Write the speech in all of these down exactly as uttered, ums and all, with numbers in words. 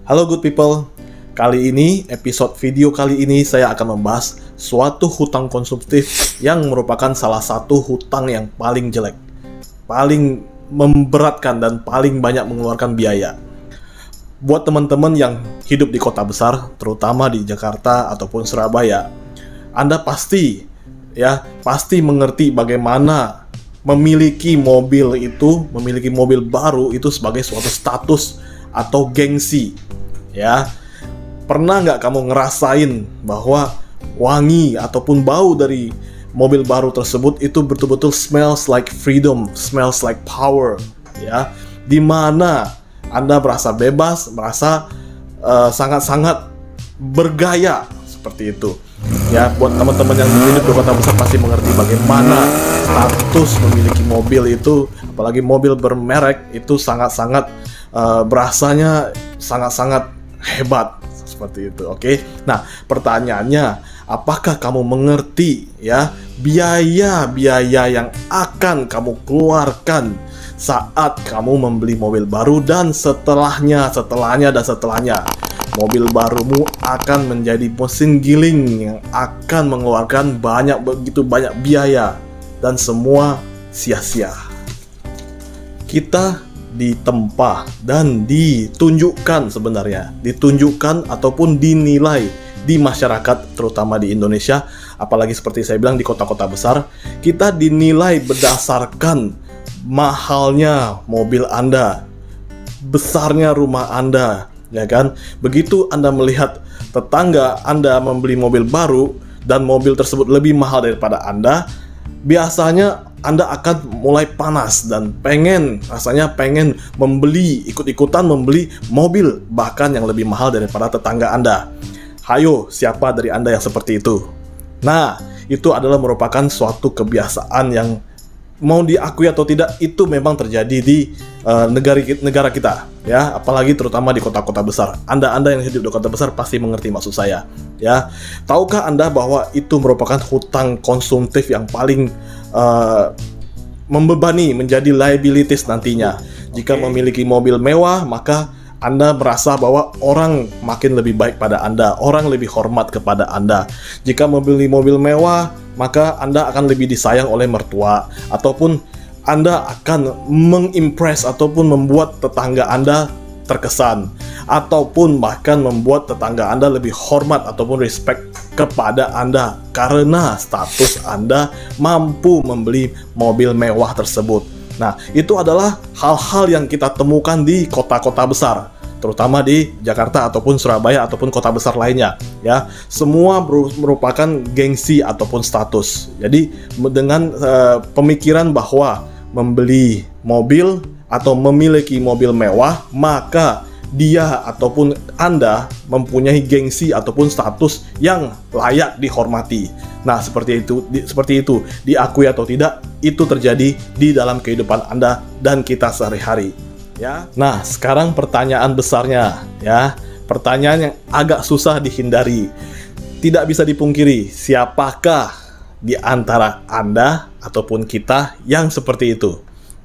Halo good people, kali ini, episode video kali ini saya akan membahas suatu hutang konsumtif yang merupakan salah satu hutang yang paling jelek, paling memberatkan dan paling banyak mengeluarkan biaya. Buat teman-teman yang hidup di kota besar, terutama di Jakarta ataupun Surabaya, Anda pasti ya, pasti mengerti bagaimana memiliki mobil itu, memiliki mobil baru itu sebagai suatu status atau gengsi. Ya, pernah nggak kamu ngerasain bahwa wangi ataupun bau dari mobil baru tersebut itu betul-betul smells like freedom, smells like power, ya, dimana Anda merasa bebas, merasa uh, sangat-sangat bergaya seperti itu. Ya, buat teman-teman yang hidup di kota besar pasti mengerti bagaimana status memiliki mobil itu, apalagi mobil bermerek itu sangat-sangat uh, berasanya sangat-sangat hebat seperti itu. Oke. Nah, pertanyaannya, apakah kamu mengerti ya biaya-biaya yang akan kamu keluarkan saat kamu membeli mobil baru dan setelahnya, setelahnya dan setelahnya. Mobil barumu akan menjadi mesin giling yang akan mengeluarkan banyak begitu banyak biaya dan semua sia-sia. Kita ditempa dan ditunjukkan sebenarnya, ditunjukkan ataupun dinilai di masyarakat, terutama di Indonesia, apalagi seperti saya bilang di kota-kota besar, kita dinilai berdasarkan mahalnya mobil Anda, besarnya rumah Anda, ya kan? Begitu Anda melihat tetangga Anda membeli mobil baru dan mobil tersebut lebih mahal daripada Anda, biasanya Anda akan mulai panas dan pengen, rasanya pengen membeli, ikut-ikutan membeli mobil bahkan yang lebih mahal daripada tetangga Anda. Hayo, siapa dari Anda yang seperti itu? Nah, itu adalah merupakan suatu kebiasaan yang mau diakui atau tidak, itu memang terjadi di uh, negara, negara kita, ya, apalagi terutama di kota-kota besar. Anda-anda yang hidup di kota besar pasti mengerti maksud saya, ya. Tahukah Anda bahwa itu merupakan hutang konsumtif yang paling uh, membebani, menjadi liabilities nantinya. Jika memiliki mobil mewah, maka Anda merasa bahwa orang makin lebih baik pada Anda, orang lebih hormat kepada Anda. Jika membeli mobil mewah, maka Anda akan lebih disayang oleh mertua, ataupun Anda akan mengimpress ataupun membuat tetangga Anda terkesan, ataupun bahkan membuat tetangga Anda lebih hormat ataupun respect kepada Anda karena status Anda mampu membeli mobil mewah tersebut. Nah, itu adalah hal-hal yang kita temukan di kota-kota besar, terutama di Jakarta ataupun Surabaya ataupun kota besar lainnya, ya. Semua merupakan gengsi ataupun status. Jadi dengan uh, pemikiran bahwa membeli mobil atau memiliki mobil mewah, maka dia ataupun Anda mempunyai gengsi ataupun status yang layak dihormati. Nah, seperti itu, di, seperti itu, diakui atau tidak, itu terjadi di dalam kehidupan Anda dan kita sehari-hari. Ya. Nah, sekarang pertanyaan besarnya, ya, pertanyaan yang agak susah dihindari. Tidak bisa dipungkiri, siapakah di antara Anda ataupun kita yang seperti itu?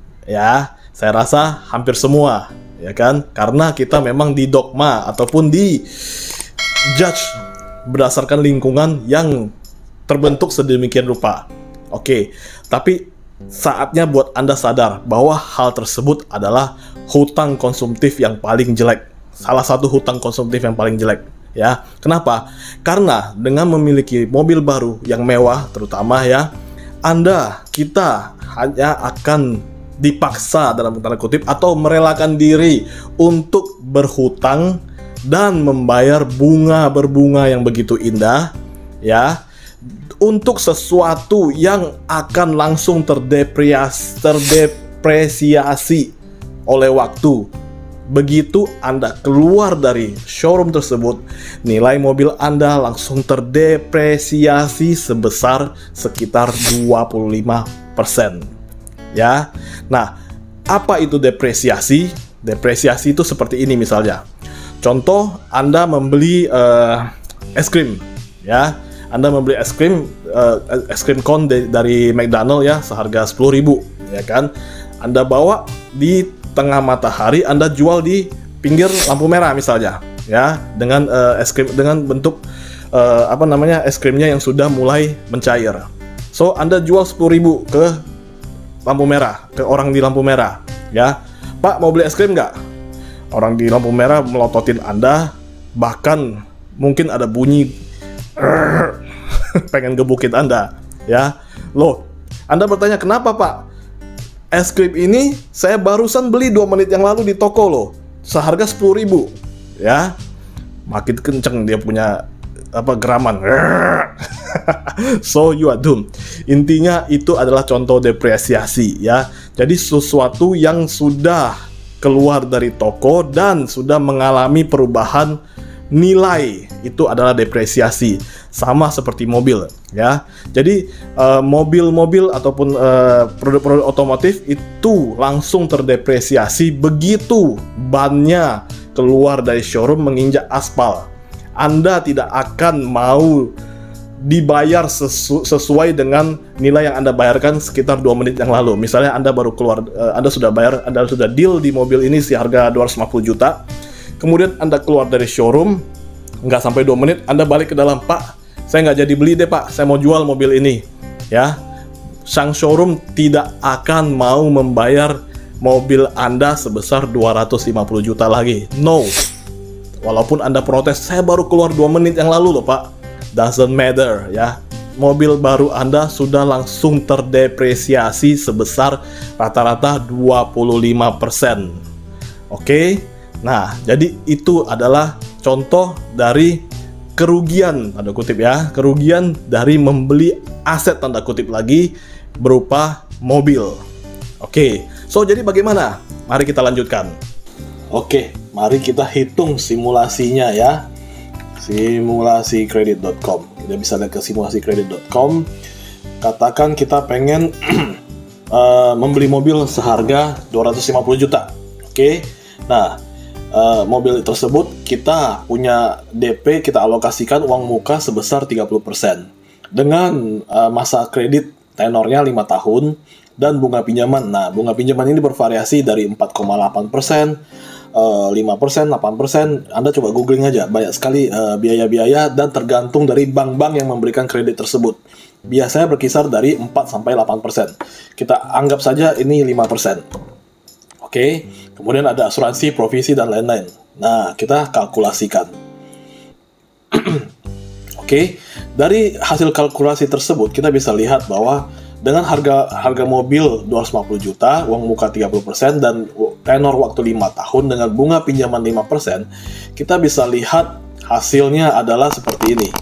Ya, saya rasa hampir semua, ya kan? Karena kita memang didogma ataupun di judge berdasarkan lingkungan yang terbentuk sedemikian rupa. Oke, tapi saatnya buat Anda sadar bahwa hal tersebut adalah hutang konsumtif yang paling jelek. Salah satu hutang konsumtif yang paling jelek, ya. Kenapa? Karena dengan memiliki mobil baru yang mewah, terutama ya, Anda, kita hanya akan dipaksa dalam tanda kutip atau merelakan diri untuk berhutang dan membayar bunga berbunga yang begitu indah, ya, untuk sesuatu yang akan langsung terdepresiasi, terdepresiasi oleh waktu. Begitu Anda keluar dari showroom tersebut, nilai mobil Anda langsung terdepresiasi sebesar sekitar dua puluh lima persen. Ya. Nah, apa itu depresiasi? Depresiasi itu seperti ini misalnya. Contoh, Anda membeli uh, es krim, ya. Anda membeli es krim, uh, es krim cone dari McDonald ya, seharga sepuluh ribu, ya kan? Anda bawa di tengah matahari, Anda jual di pinggir lampu merah misalnya, ya, dengan uh, es krim dengan bentuk uh, apa namanya es krimnya yang sudah mulai mencair. So Anda jual sepuluh ribu ke lampu merah, ke orang di lampu merah, ya, Pak mau beli es krim nggak? Orang di lampu merah melototin Anda, bahkan mungkin ada bunyi pengen gebukin Anda, ya. Loh, Anda bertanya, kenapa Pak? Es krim ini saya barusan beli dua menit yang lalu di toko loh, seharga sepuluh ribu, ya. Makin kenceng dia punya apa geraman. So you are doomed. Intinya itu adalah contoh depresiasi, ya. Jadi sesuatu yang sudah keluar dari toko dan sudah mengalami perubahan nilai, itu adalah depresiasi. Sama seperti mobil, ya. Jadi uh, mobil-mobil ataupun uh, produk-produk otomotif itu langsung terdepresiasi begitu bannya keluar dari showroom menginjak aspal. Anda tidak akan mau dibayar sesu sesuai dengan nilai yang Anda bayarkan sekitar dua menit yang lalu. Misalnya Anda baru keluar, uh, Anda sudah bayar, Anda sudah deal di mobil ini seharga dua ratus lima puluh juta. Kemudian Anda keluar dari showroom, nggak sampai dua menit, Anda balik ke dalam, Pak, saya nggak jadi beli deh Pak, saya mau jual mobil ini, ya. Sang showroom tidak akan mau membayar mobil Anda sebesar dua ratus lima puluh juta lagi. No. Walaupun Anda protes, saya baru keluar dua menit yang lalu loh Pak. Doesn't matter, ya. Mobil baru Anda sudah langsung terdepresiasi sebesar rata-rata dua puluh lima persen. Oke? Nah, jadi itu adalah contoh dari kerugian, tanda kutip ya, kerugian dari membeli aset, tanda kutip lagi, berupa mobil. Oke, so jadi bagaimana? Mari kita lanjutkan. Oke, mari kita hitung simulasinya ya. simulasi kredit dot com. Kita bisa lihat ke simulasi kredit dot com. Katakan kita pengen uh, membeli mobil seharga dua ratus lima puluh juta. Oke, nah, Uh, mobil tersebut kita punya D P, kita alokasikan uang muka sebesar tiga puluh persen dengan uh, masa kredit tenornya lima tahun dan bunga pinjaman. Nah, bunga pinjaman ini bervariasi dari empat koma delapan persen, uh, lima persen, delapan persen. Anda coba googling aja, banyak sekali uh, biaya-biaya dan tergantung dari bank-bank yang memberikan kredit tersebut. Biasanya berkisar dari empat sampai delapan persen. Kita anggap saja ini lima persen. Oke, okay. Kemudian ada asuransi, provisi, dan lain-lain. Nah, kita kalkulasikan. Oke, okay. Dari hasil kalkulasi tersebut, kita bisa lihat bahwa dengan harga harga mobil dua ratus lima puluh juta, uang muka tiga puluh persen, dan tenor waktu lima tahun dengan bunga pinjaman lima persen, kita bisa lihat hasilnya adalah seperti ini.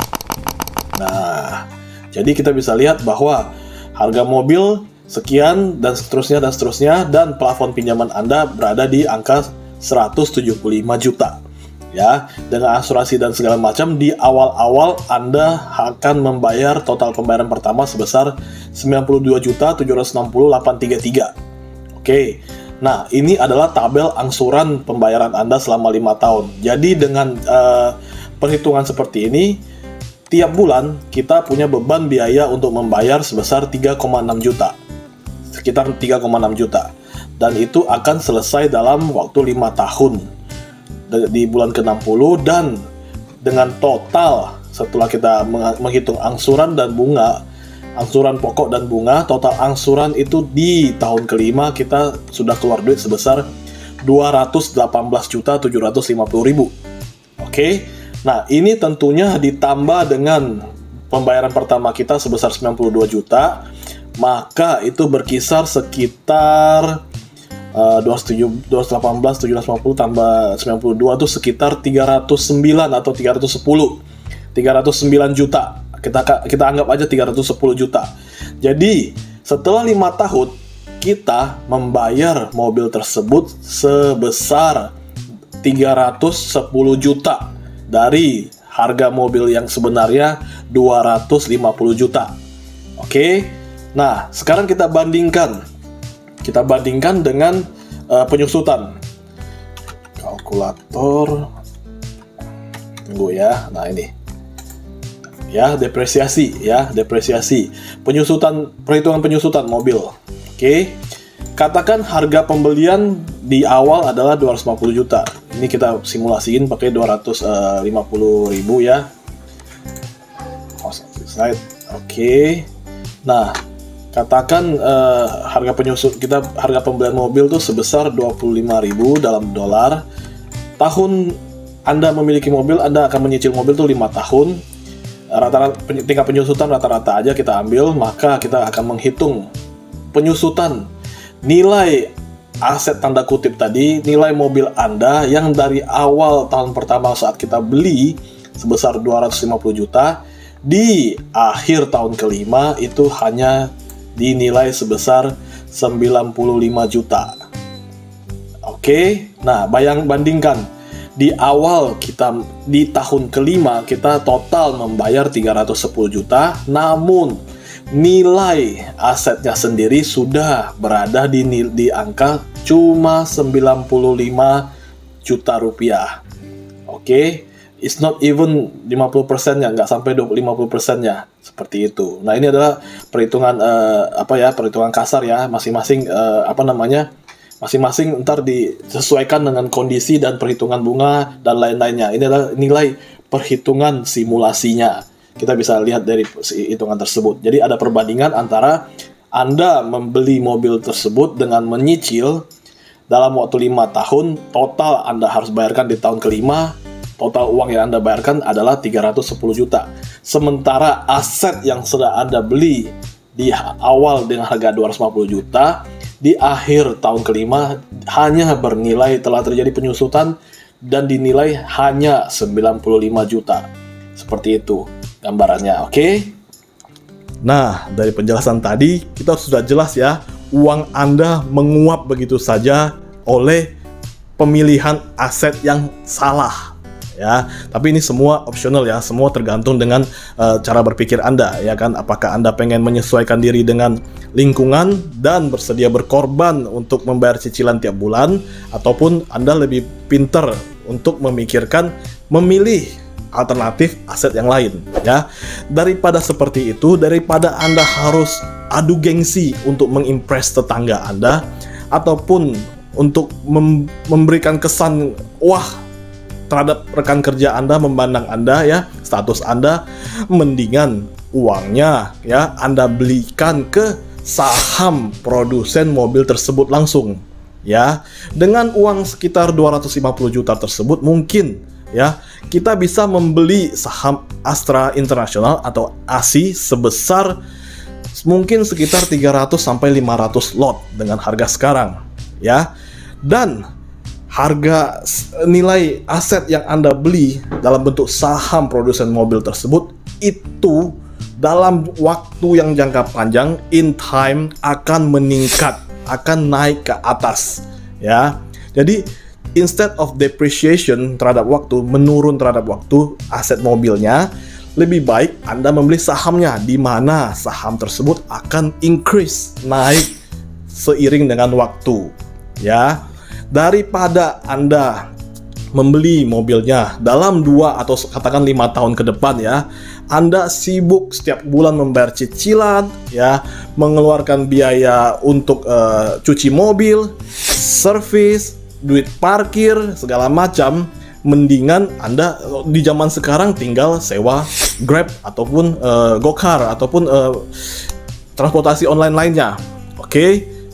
Nah, jadi kita bisa lihat bahwa harga mobil sekian dan seterusnya dan seterusnya, dan plafon pinjaman Anda berada di angka seratus tujuh puluh lima juta, ya. Dengan asuransi dan segala macam, di awal-awal Anda akan membayar total pembayaran pertama sebesar sembilan puluh dua juta tujuh ratus enam puluh ribu delapan ratus tiga puluh tiga. Oke, nah ini adalah tabel angsuran pembayaran Anda selama lima tahun. Jadi dengan uh, perhitungan seperti ini, tiap bulan kita punya beban biaya untuk membayar sebesar tiga koma enam juta. Sekitar tiga koma enam juta, dan itu akan selesai dalam waktu lima tahun di bulan ke enam puluh, dan dengan total setelah kita menghitung angsuran dan bunga, angsuran pokok dan bunga, total angsuran itu di tahun kelima kita sudah keluar duit sebesar dua ratus delapan belas juta tujuh ratus lima puluh ribu. Oke, nah ini tentunya ditambah dengan pembayaran pertama kita sebesar sembilan puluh dua juta, maka itu berkisar sekitar uh, dua ratus delapan belas, tujuh ratus lima puluh tambah sembilan puluh dua itu sekitar tiga ratus sembilan atau tiga ratus sepuluh, tiga ratus sembilan juta. Kita kita anggap aja tiga ratus sepuluh juta. Jadi setelah lima tahun kita membayar mobil tersebut sebesar tiga ratus sepuluh juta dari harga mobil yang sebenarnya dua ratus lima puluh juta. Oke. Nah, sekarang kita bandingkan. Kita bandingkan dengan uh, penyusutan. Kalkulator. Tunggu ya. Nah, ini. Ya, depresiasi ya, depresiasi. Penyusutan, perhitungan penyusutan mobil. Oke. Katakan harga pembelian di awal adalah dua ratus lima puluh juta. Ini kita simulasiin pakai dua ratus lima puluh ribu ya. Oke. Okay. Nah, katakan uh, harga penyusun kita, harga pembelian mobil tuh sebesar dua puluh lima ribu dalam dolar. Tahun Anda memiliki mobil, Anda akan menyicil mobil tuh lima tahun. Rata-rata tingkat penyusutan rata-rata aja kita ambil, maka kita akan menghitung penyusutan nilai aset tanda kutip tadi, nilai mobil Anda yang dari awal tahun pertama saat kita beli sebesar dua ratus lima puluh juta, di akhir tahun kelima itu hanya dinilai sebesar sembilan puluh lima juta. Oke, nah bayang bandingkan. Di awal kita, di tahun kelima kita total membayar tiga ratus sepuluh juta, namun nilai asetnya sendiri sudah berada di, di angka cuma sembilan puluh lima juta rupiah. Oke, it's not even lima puluh persennya, nggak sampai lima puluh persennya, seperti itu. Nah, ini adalah perhitungan uh, apa ya, perhitungan kasar ya, masing-masing uh, apa namanya, masing-masing ntar disesuaikan dengan kondisi dan perhitungan bunga dan lain-lainnya. Ini adalah nilai perhitungan simulasinya. Kita bisa lihat dari hitungan tersebut. Jadi ada perbandingan antara Anda membeli mobil tersebut dengan menyicil dalam waktu lima tahun, total Anda harus bayarkan di tahun kelima, total uang yang Anda bayarkan adalah tiga ratus sepuluh juta. Sementara aset yang sudah Anda beli di awal dengan harga dua ratus lima puluh juta, di akhir tahun kelima hanya bernilai, telah terjadi penyusutan dan dinilai hanya sembilan puluh lima juta. Seperti itu gambarannya, oke? Okay? Nah, dari penjelasan tadi kita sudah jelas ya, uang Anda menguap begitu saja oleh pemilihan aset yang salah. Ya, tapi ini semua opsional ya, semua tergantung dengan uh, cara berpikir Anda ya kan. Apakah Anda pengen menyesuaikan diri dengan lingkungan dan bersedia berkorban untuk membayar cicilan tiap bulan, ataupun Anda lebih pinter untuk memikirkan memilih alternatif aset yang lain ya. Daripada seperti itu, daripada Anda harus adu gengsi untuk mengimpress tetangga Anda, ataupun untuk mem memberikan kesan wah terhadap rekan kerja Anda, memandang Anda ya, status Anda, mendingan uangnya ya Anda belikan ke saham produsen mobil tersebut langsung ya. Dengan uang sekitar dua ratus lima puluh juta tersebut mungkin ya kita bisa membeli saham Astra International atau A S I sebesar mungkin sekitar tiga ratus sampai lima ratus lot dengan harga sekarang ya. Dan harga nilai aset yang Anda beli dalam bentuk saham produsen mobil tersebut itu dalam waktu yang jangka panjang, in time, akan meningkat, akan naik ke atas ya. Jadi instead of depreciation terhadap waktu, menurun terhadap waktu aset mobilnya, lebih baik Anda membeli sahamnya, di mana saham tersebut akan increase, naik seiring dengan waktu ya. Daripada Anda membeli mobilnya dalam dua atau katakan lima tahun ke depan ya, Anda sibuk setiap bulan membayar cicilan ya, mengeluarkan biaya untuk uh, cuci mobil, servis, duit parkir, segala macam. Mendingan Anda di zaman sekarang tinggal sewa Grab ataupun uh, Gokar ataupun uh, transportasi online lainnya. Oke, okay?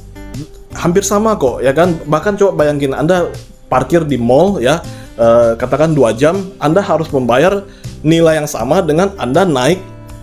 Hampir sama kok ya kan. Bahkan coba bayangin Anda parkir di mall ya, uh, katakan dua jam, Anda harus membayar nilai yang sama dengan Anda naik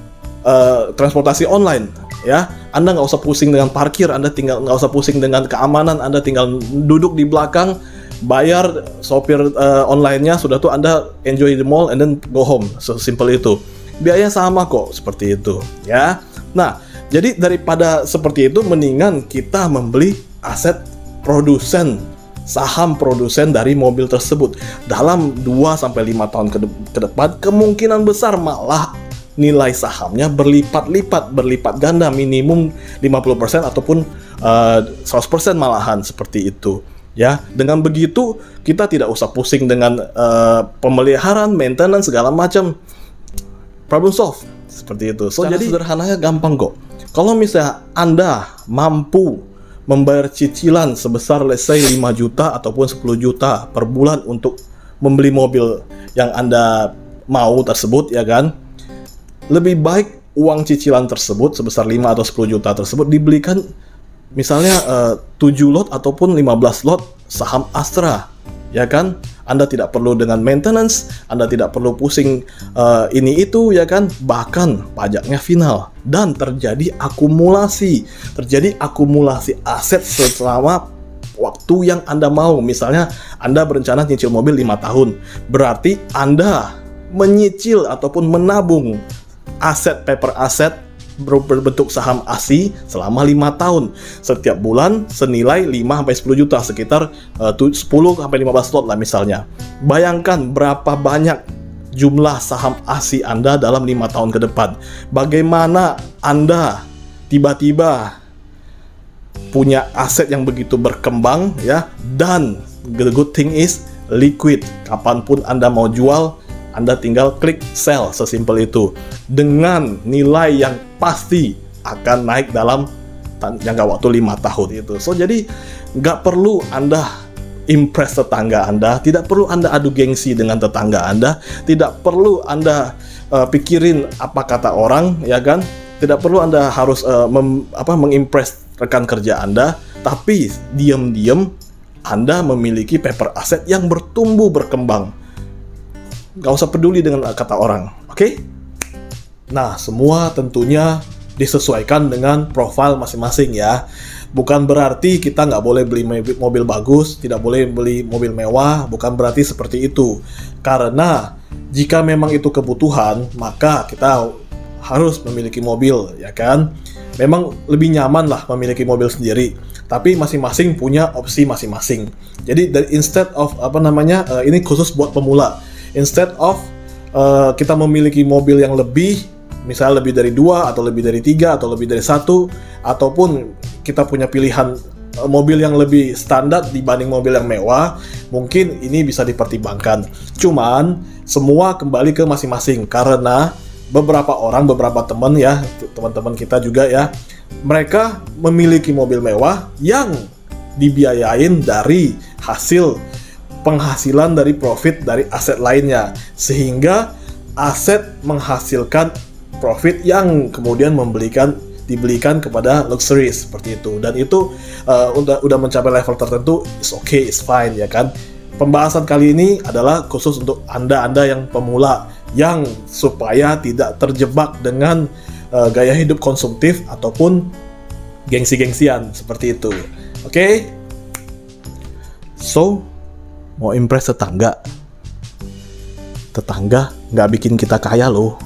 uh, transportasi online ya. Anda nggak usah pusing dengan parkir, Anda tinggal nggak usah pusing dengan keamanan, Anda tinggal duduk di belakang, bayar sopir uh, online-nya, sudah tuh Anda enjoy the mall and then go home. Sesimpel itu. Biayanya sama kok, seperti itu ya. Nah, jadi daripada seperti itu, mendingan kita membeli aset produsen, saham produsen dari mobil tersebut. Dalam dua sampai lima tahun ke, de ke depan, kemungkinan besar malah nilai sahamnya berlipat-lipat, berlipat ganda, minimum lima puluh persen ataupun uh, seratus persen malahan, seperti itu ya. Dengan begitu kita tidak usah pusing dengan uh, pemeliharaan, maintenance, segala macam. Problem solve, seperti itu. So, jadi sederhananya gampang kok. Kalau misalnya Anda mampu membayar cicilan sebesar let's say lima juta ataupun sepuluh juta per bulan untuk membeli mobil yang Anda mau tersebut, ya kan? Lebih baik uang cicilan tersebut sebesar lima atau sepuluh juta tersebut dibelikan misalnya uh, tujuh lot ataupun lima belas lot saham Astra, ya kan? Anda tidak perlu dengan maintenance, Anda tidak perlu pusing uh, ini itu, ya kan? Bahkan pajaknya final dan terjadi akumulasi, terjadi akumulasi aset selama waktu yang Anda mau. Misalnya Anda berencana nyicil mobil lima tahun, berarti Anda menyicil ataupun menabung aset paper aset berbentuk saham A S I selama lima tahun, setiap bulan senilai lima sampai sepuluh juta, sekitar uh, sepuluh sampai lima belas lot lah misalnya. Bayangkan berapa banyak jumlah saham A S I Anda dalam lima tahun ke depan. Bagaimana Anda tiba-tiba punya aset yang begitu berkembang, ya, dan the good thing is liquid. Kapanpun Anda mau jual, Anda tinggal klik sell, sesimpel itu, dengan nilai yang pasti akan naik dalam jangka waktu lima tahun itu. So jadi nggak perlu Anda impress tetangga Anda, tidak perlu Anda adu gengsi dengan tetangga Anda, tidak perlu Anda uh, pikirin apa kata orang, ya kan? Tidak perlu Anda harus uh, mem, apa, mengimpress rekan kerja Anda, tapi diam-diam Anda memiliki paper asset yang bertumbuh berkembang. Gak usah peduli dengan kata orang, oke? Okay? Nah, semua tentunya disesuaikan dengan profil masing-masing ya. Bukan berarti kita nggak boleh beli mobil bagus, tidak boleh beli mobil mewah, bukan berarti seperti itu. Karena jika memang itu kebutuhan, maka kita harus memiliki mobil, ya kan? Memang lebih nyaman lah memiliki mobil sendiri, tapi masing-masing punya opsi masing-masing. Jadi dari instead of apa namanya, uh, ini khusus buat pemula. Instead of uh, kita memiliki mobil yang lebih, misalnya lebih dari dua atau lebih dari tiga atau lebih dari satu, ataupun kita punya pilihan uh, mobil yang lebih standar dibanding mobil yang mewah, mungkin ini bisa dipertimbangkan. Cuman semua kembali ke masing-masing, karena beberapa orang, beberapa teman ya, teman-teman kita juga ya, mereka memiliki mobil mewah yang dibiayain dari hasil penghasilan dari profit dari aset lainnya, sehingga aset menghasilkan profit yang kemudian membelikan dibelikan kepada luxury seperti itu, dan itu uh, udah udah mencapai level tertentu, it's okay, it's fine, ya kan. Pembahasan kali ini adalah khusus untuk anda-anda yang pemula, yang supaya tidak terjebak dengan uh, gaya hidup konsumtif ataupun gengsi-gengsian seperti itu. Oke, okay? So mau impress tetangga, tetangga nggak bikin kita kaya loh.